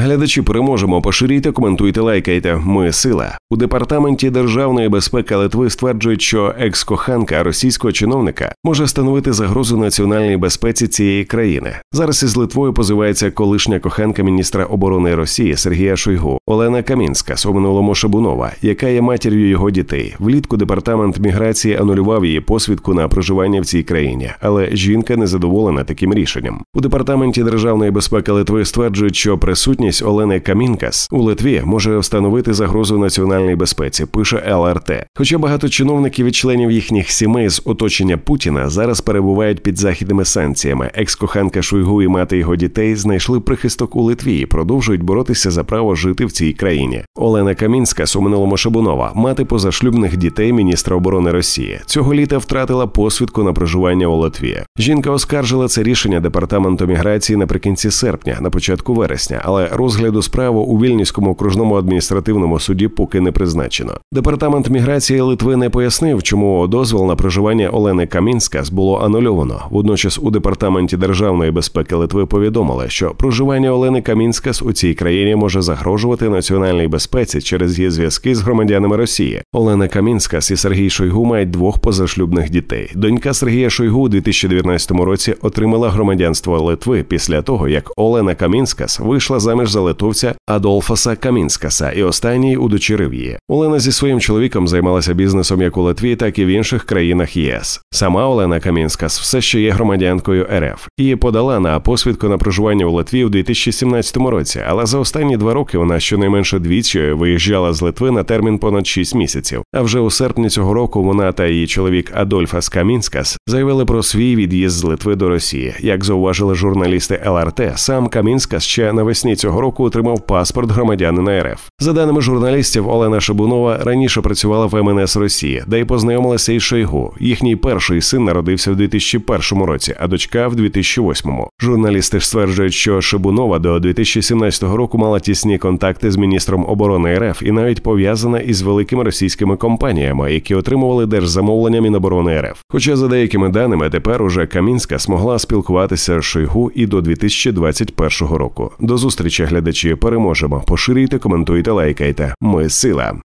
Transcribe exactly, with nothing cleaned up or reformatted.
Глядачі, переможемо, поширюйте, коментуйте, лайкайте. Ми – сила. У Департаменті державної безпеки Литви стверджують, що екс-коханка російського чиновника може становити загрозу національній безпеці цієї країни. Зараз із Литвою позивається колишня коханка міністра оборони Росії Сергія Шойгу Олена Камінскас, у минулому Шабунова, яка є матір'ю його дітей. Влітку Департамент міграції анулював її посвідку на проживання в цій країні, але жінка не задоволена таким рішенням. У Департаменті державної безпеки Литви стверджують, що присутність Олени Камінскас у Литві може встановити загрозу національній безпеці, пише ел ер те. Хоча багато чиновників і членів їхніх сімей з оточення Путіна зараз перебувають під західними санкціями, екс-коханка Шойгу і мати його дітей знайшли прихисток у Литві і продовжують боротися за право жити в цій країні. Олена Камінскас, у минулому Шабунова, мати позашлюбних дітей міністра оборони Росії, цього літа втратила посвідку на проживання у Литві. Жінка оскаржила це рішення Департаменту міграції наприкінці серпня, на початку вересня, але розгляду справи у Вільнюському окружному адміністративному суді поки не призначено. Департамент міграції Литви не пояснив, чому дозвіл на проживання Олени Камінскас було анульовано. Водночас у Департаменті державної безпеки Литви повідомили, що проживання Олени Камінскас у цій країні може загрожувати національній безпеці через її зв'язки з громадянами Росії. Олена Камінскас і Сергій Шойгу мають двох позашлюбних дітей. Донька Сергія Шойгу у дві тисячі дев'ятнадцятому році отримала громадянство Литви після того, як Олена Камінскас вийшла заміж за литовця Адольфаса Камінскаса, і останній удочерив її. Олена зі своїм чоловіком займалася бізнесом як у Литві, так і в інших країнах є ес. Сама Олена Камінскас все ще є громадянкою ер еф. Її подала на посвідку на проживання у Литві у дві тисячі сімнадцятому році, але за останні два роки вона щонайменше двічі виїжджала з Литви на термін понад шість місяців. А вже у серпні цього року вона та її чоловік Адольфас Камінскас заявили про свій від'їзд з Литви до Росії. Як зауважили журналісти ел ер те, сам Камінскас ще навесні цього року отримав паспорт громадянина ер еф. За даними журналістів, Олена Шабунова раніше працювала в ем ен ес Росії, де й познайомилася із Шойгу. Їхній перший син народився в дві тисячі першому році, а дочка в дві тисячі восьмому. Журналісти ж стверджують, що Шабунова до дві тисячі сімнадцятого року мала тісні контакти з міністром оборони ер еф і навіть пов'язана із великими російськими компаніями, які отримували держзамовлення Міноборони ер еф. Хоча, за деякими даними, тепер уже Камінська змогла спілкуватися з Шойгу і до дві тисячі двадцять першого року. До зустрічі, глядачі, переможемо. Поширюйте, коментуйте, лайкайте. Ми – сила.